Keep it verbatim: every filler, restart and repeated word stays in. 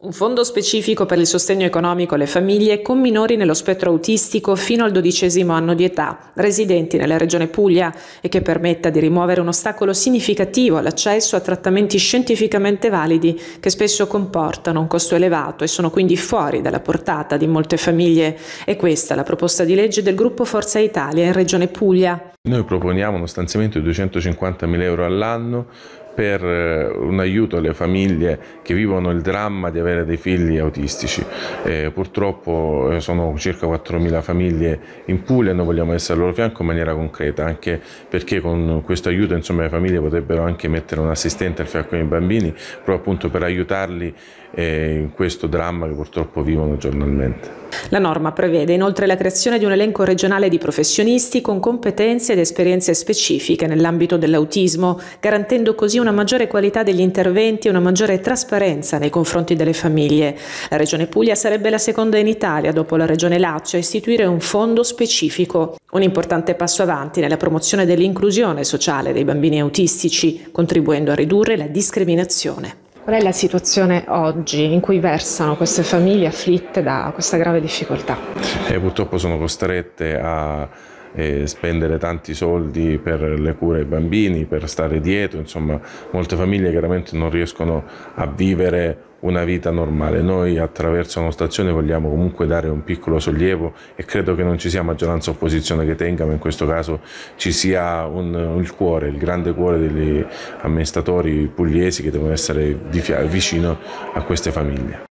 Un fondo specifico per il sostegno economico alle famiglie con minori nello spettro autistico fino al dodicesimo anno di età, residenti nella regione Puglia, e che permetta di rimuovere un ostacolo significativo all'accesso a trattamenti scientificamente validi che spesso comportano un costo elevato e sono quindi fuori dalla portata di molte famiglie. E questa è la proposta di legge del gruppo Forza Italia in regione Puglia. Noi proponiamo uno stanziamento di duecentocinquantamila euro all'anno per un aiuto alle famiglie che vivono il dramma di avere dei figli autistici. Eh, purtroppo sono circa quattromila famiglie in Puglia e noi vogliamo essere al loro fianco in maniera concreta, anche perché con questo aiuto insomma, le famiglie potrebbero anche mettere un assistente al fianco dei bambini, proprio appunto per aiutarli eh, in questo dramma che purtroppo vivono giornalmente. La norma prevede inoltre la creazione di un elenco regionale di professionisti con competenze ed esperienze specifiche nell'ambito dell'autismo, garantendo così una maggiore qualità degli interventi e una maggiore trasparenza nei confronti delle famiglie. La Regione Puglia sarebbe la seconda in Italia, dopo la Regione Lazio, a istituire un fondo specifico. Un importante passo avanti nella promozione dell'inclusione sociale dei bambini autistici, contribuendo a ridurre la discriminazione. Qual è la situazione oggi in cui versano queste famiglie afflitte da questa grave difficoltà? Eh, purtroppo sono costrette a eh, spendere tanti soldi per le cure ai bambini, per stare dietro, insomma molte famiglie chiaramente non riescono a vivere una vita normale. Noi attraverso la nostra azione vogliamo comunque dare un piccolo sollievo e credo che non ci sia maggioranza o opposizione che tenga, ma in questo caso ci sia un, il cuore, il grande cuore degli amministratori pugliesi che devono essere vicino a queste famiglie.